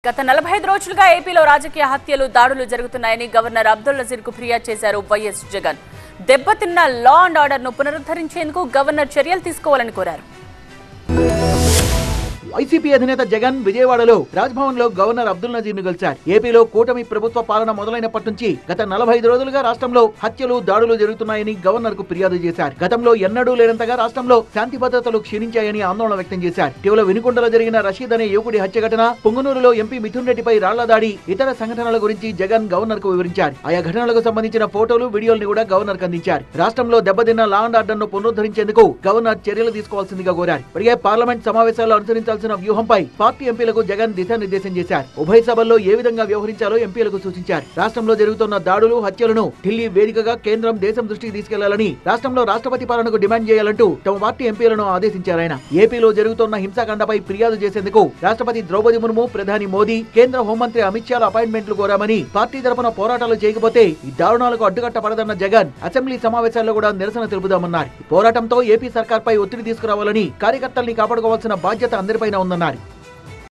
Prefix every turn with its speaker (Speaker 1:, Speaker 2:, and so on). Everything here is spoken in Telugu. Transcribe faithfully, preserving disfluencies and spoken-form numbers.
Speaker 1: గత నలభై ఐదు రోజులుగా ఏపీలో రాజకీయ హత్యలు దాడులు జరుగుతున్నాయని గవర్నర్ అబ్దుల్ నజీర్ కు ఫిర్యాదు చేశారు వైఎస్ జగన్. దెబ్బతిన్న లా అండ్ ఆర్డర్ ను పునరుద్ధరించేందుకు గవర్నర్ చర్యలు తీసుకోవాలని కోరారు.
Speaker 2: వైసీపీ అధినేత జగన్ విజయవాడలో రాజ్భవన్ లో గవర్నర్ అబ్దుల్ నజీర్ ను కలిశారు. ఏపీలో కూటమి ప్రభుత్వ పాలన మొదలైనప్పటి నుంచి గత నలభై ఐదు రోజులుగా రాష్ట్రంలో హత్యలు దాడులు జరుగుతున్నాయని గవర్నర్ కు ఫిర్యాదు చేశారు. గతంలో ఎన్నడూ లేనంతగా రాష్ట్రంలో శాంతి భద్రతలు క్షీణించాయని ఆందోళన వ్యక్తం చేశారు. ఇటీవల వినుకొండలో జరిగిన రషీద్ అనే యువకుడి హత్య ఘటన, పుంగనూరులో ఎంపీ మిథున్ రెడ్డిపై రాళ్ల దాడి, ఇతర సంఘటనల గురించి జగన్ గవర్నర్ కు వివరించారు. ఆయా ఘటనలకు సంబంధించిన ఫోటోలు, వీడియోలను కూడా గవర్నర్ కు అందించారు. రాష్ట్రంలో దెబ్బతిన్న లా అండ్ ఆర్డర్ ను పునరుద్ధరించేందుకు గవర్నర్ చర్యలు తీసుకోవాల్సిందిగా కోరారు. ఇప్పటికే పార్లమెంట్ సమావేశాల్లో అనుసరించాల్సిన వ్యూహంపై పార్టీ ఎంపీలకు జగన్ దిశానిర్దేశం చేశారు. ఉభయ సభల్లో ఏ విధంగా వ్యవహరించాలో ఎంపీలకు సూచించారు. రాష్ట్రంలో జరుగుతున్న దాడులు, హత్యలను ఢిల్లీ వేదికగా కేంద్రం దేశం దృష్టికి తీసుకెళ్లాలని, రాష్ట్రంలో రాష్ట్రపతి పాలనకు డిమాండ్ చేయాలంటూ తమ పార్టీ ఎంపీలను ఆదేశించారు. ఆయన ఏపీలో జరుగుతున్న హింసాకాండపై ఫిర్యాదు చేసేందుకు రాష్ట్రపతి ద్రౌపది ముర్ము, ప్రధాని మోదీ, కేంద్ర హోంమంత్రి అమిత్ షాల అపాయింట్మెంట్లు కోరామని, పార్టీ తరపున పోరాటాలు చేయకపోతే ఈ దారుణాలకు అడ్డుకట్టపడదన్న జగన్ అసెంబ్లీ సమావేశాల్లో కూడా నిరసన తెలుపుదామన్నారు. పోరాటంతో ఏపీ సర్కార్పై ఒత్తిడి తీసుకురావాలని, కార్యకర్తల్ని కాపాడుకోవాల్సిన బాధ్యత అందరిపైన ఉందన్నారు.